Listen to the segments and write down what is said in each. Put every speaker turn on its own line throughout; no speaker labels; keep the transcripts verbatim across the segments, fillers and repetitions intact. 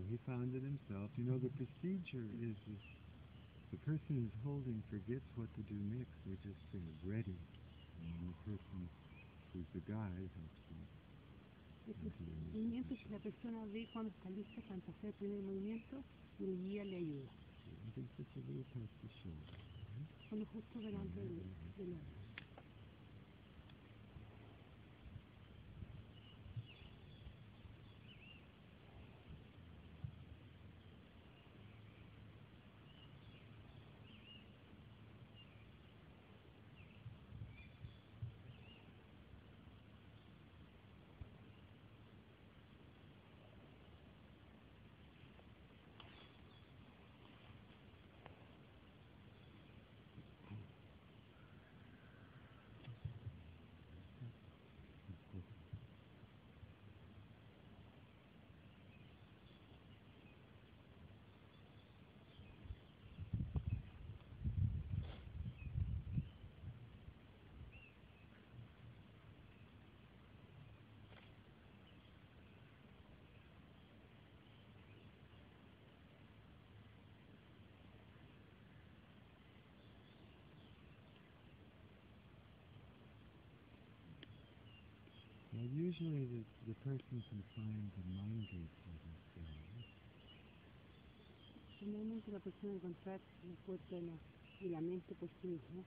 he found it himself. You know, the procedure is, is the person who's holding forgets what to do next. They just say ready, and then the person who's the guide helps them
El
into the new
procedimiento es que
position.
la persona ve cuando está lista para hacer el primer movimiento y el guía le ayuda.
I think just a little past the shoulder.
Solo justo delante del, del hombro.
Well, usually the, the person can find the mind gate for themselves.
Normalmente la persona encontrar la puerta de la, de la mente por sí misma.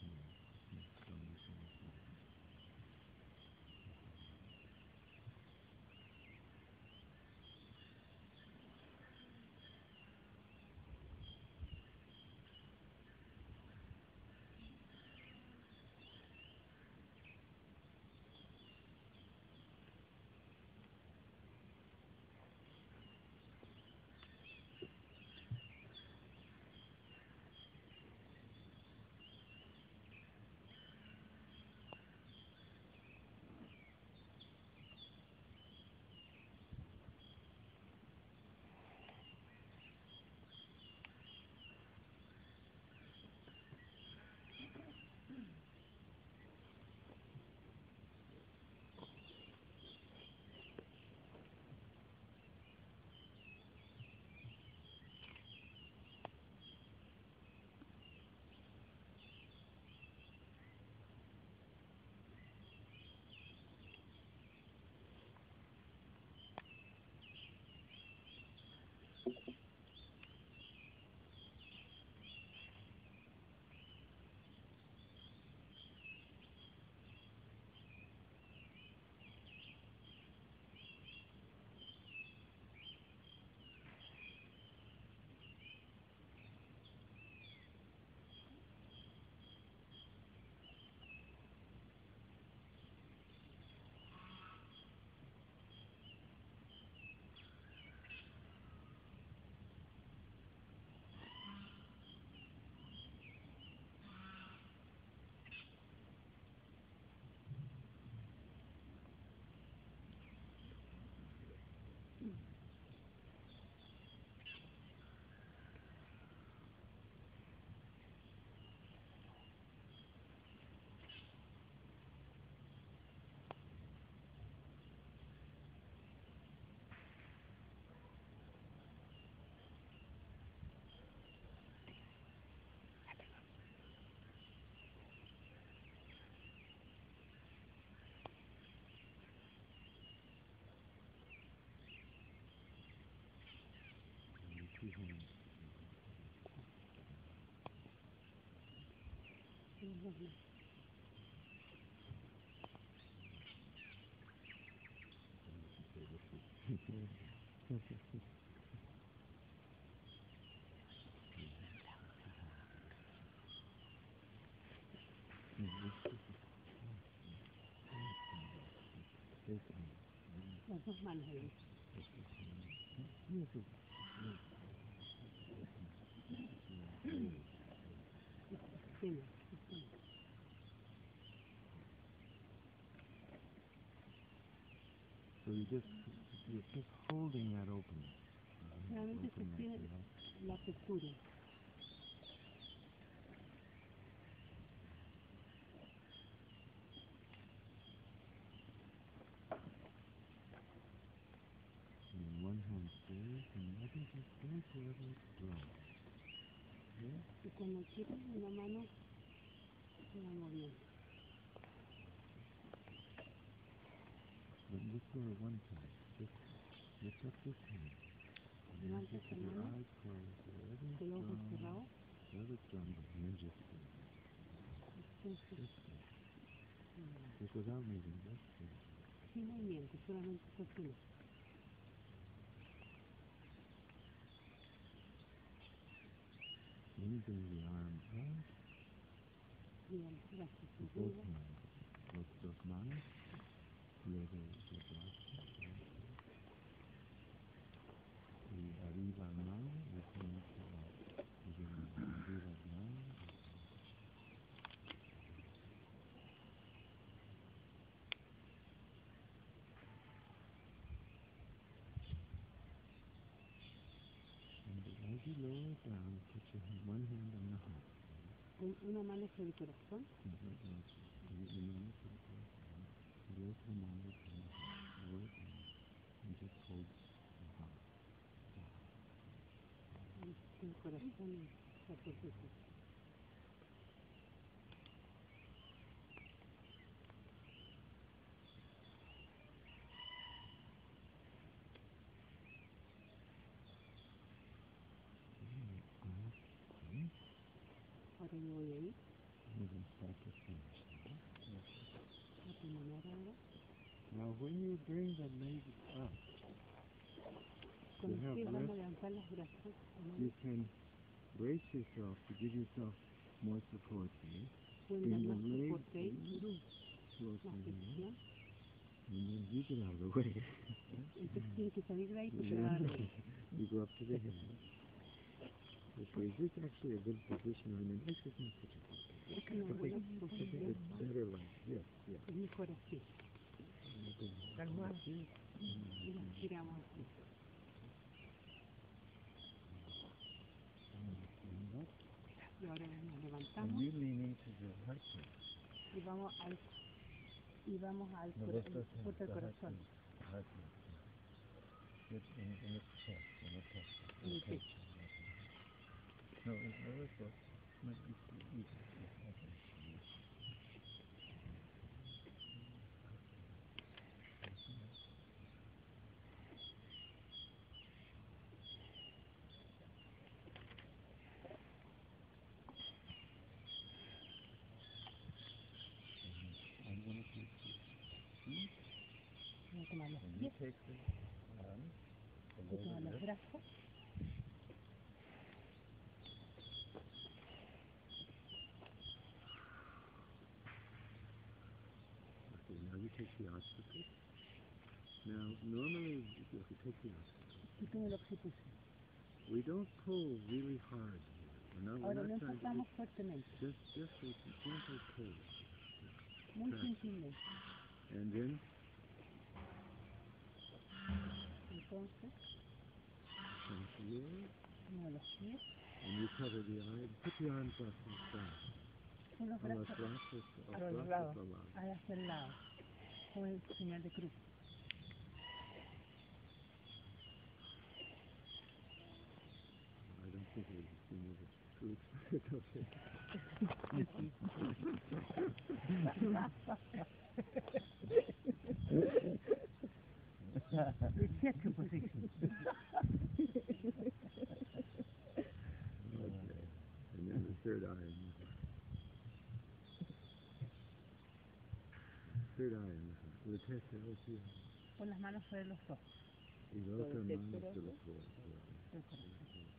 Two hands.
Las dos manos. Las dos manos ahí. Extiende, extiende.
So you just, you're just holding that open.
Realmente
Open like
sostiene
that.
la apertura.
And one hand stays. Imagine just don't let it grow. Okay?
Y cuando quieras una mano, se va moviendo.
But look for it one time. Just lift up this hand. And then
Levanta
just
esta
with your
mano,
eyes closed, wherever it's
el ojo
from,
cerrado,
wherever it's from, the hand just stays.
entonces,
Just stay.
mm,
Just without moving, just stay.
sin movimiento, solamente sostiene.
Then you bring the arm up
Y el brazo se
with both
llega,
hands. Los dos manos. Luego el brazo. Y arriba mano y frente a y de arriba mano. And as you lower it down, put your hand, one hand on the heart.
un- una mano sobre el corazón,
Y la- la- y- y mano sobre el corazón. Y la otra mano sobre el heart. Lower it down. And just hold the heart.
el corazón se aproxima.
Okay.
Ahora yo voy a ir
We're going to start to finish now.
a terminar ahora.
Now, when you bring the legs up,
Cuando
have
ustedes van a
left-
levantar los brazos,
you can brace yourself to give yourself more support here.
pueden dar
Bring the
más
legs
soporte
a
ahí,
little
más
closer here.
flexión.
And then you get out of the way.
Entonces tienen que salir de ahí porque
Yeah.
van a reír.
You go up to the head. Okay, is this actually a good position? I mean, let's just not put your foot there.
Es una
Okay,
buena
it's
posición,
better like this. Yeah.
es mejor así.
Okay.
Calmar.
Like this.
Y nos tiramos así.
And up.
Y ahora nos
And
levantamos
you lean into the heart center.
y vamos al y vamos al
No,
cora-
that's the
al puerto del
heart
corazón,
center. Heart center. Good, in, in the chest, in the chest.
en el
Okay.
pecho.
No, it, no, it's good. No, it's, it's, yeah, okay. I'm gonna take the feet,
Voy a tomar los
and you
pies,
take the arms
voy a
below
tomar
the
los
wrist.
brazos,
Okay, now you take the occiput. Now, normally, if you take the occiput,
y tomo el occipucio.
we don't pull really hard here. We're not, we're
Ahora no
not trying to,
empujamos fuertemente,
just, just a gentle pull.
muy
Traction.
gentilmente.
And then,
Entonces,
from here,
tomo los pies,
and you cover the eye, put the arms hacia atrás.
con los
A los
brazos
brazos, a
a
los
los
brazos
lados,
al lado.
hacia el lado, como el señal de cruz.
I don't think it was a thing of a group. It's okay.
The theatre position.
Okay. And then the third eye in the heart. Third eye in the heart. La tercera ojo.
Con las manos sobre los ojos
Y la otra mano se lo fue.
del corazón.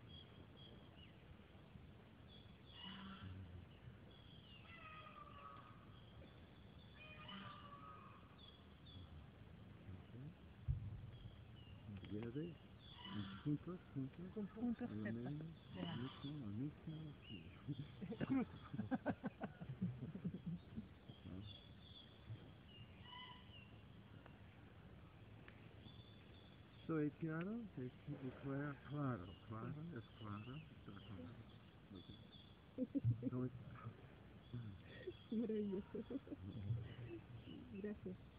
Together, y juntos, juntos,
Juntos,
a lo
cerca,
menos,
de
al
la-
mismo, al mismo, sí. So, ¿es claro? ¿Es, es claro? Claro, claro, es claro, está claro. Okay. No, es-
Maravilloso. Gracias.